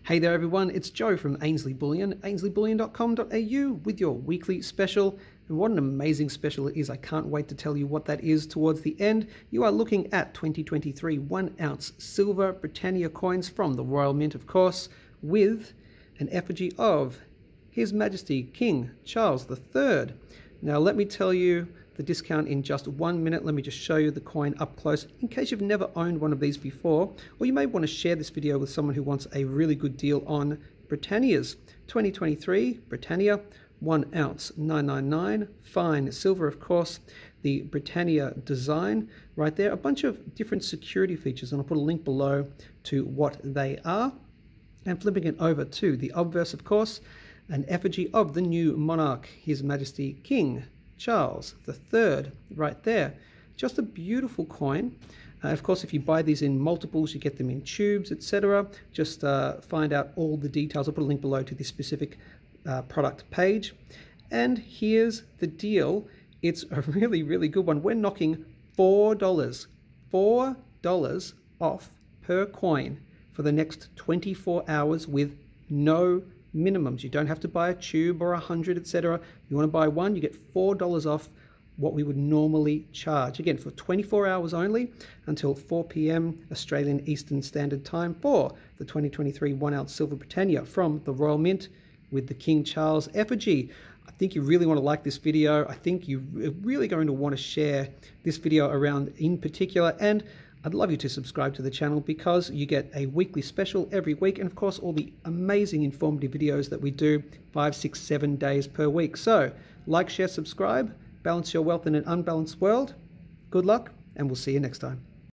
Hey there everyone, it's Joe from Ainsley Bullion, ainsleyBullion.com.au with your weekly special. And what an amazing special it is. I can't wait to tell you what that is towards the end. You are looking at 2023 1-ounce silver Britannia coins from the Royal Mint, of course, with an effigy of His Majesty King Charles III. Now let me tell you the discount in just 1 minute. Let me just show you the coin up close in case you've never owned one of these before, or you may want to share this video with someone who wants a really good deal on Britannias. 2023 Britannia 1 ounce 999, fine silver, of course, the Britannia design right there, a bunch of different security features, and I'll put a link below to what they are. And flipping it over to the obverse, of course, an effigy of the new monarch, His Majesty King Charles III, right there. Just a beautiful coin. Of course, if you buy these in multiples, you get them in tubes, etc. Just find out all the details. I'll put a link below to the specific product page. And here's the deal. It's a really, really good one. We're knocking $4 off per coin for the next 24 hours with no minimums. You don't have to buy a tube or 100, etc. You want to buy one, you get $4 off what we would normally charge. Again, for 24 hours only until 4 p.m. Australian Eastern Standard Time for the 2023 1-ounce silver Britannia from the Royal Mint with the King Charles effigy. I think you really want to like this video. I think you're really going to want to share this video around in particular, and I'd love you to subscribe to the channel because you get a weekly special every week, and of course all the amazing informative videos that we do 5, 6, 7 days per week. So like, share, subscribe, balance your wealth in an unbalanced world. Good luck, and we'll see you next time.